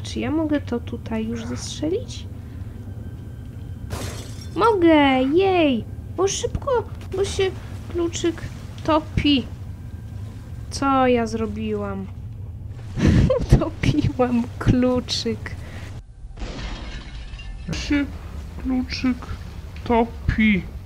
A czy ja mogę to tutaj już zestrzelić? Mogę! Jej! Bo szybko, bo się kluczyk topi. Co ja zrobiłam? Utopiłam kluczyk. Się kluczyk topi.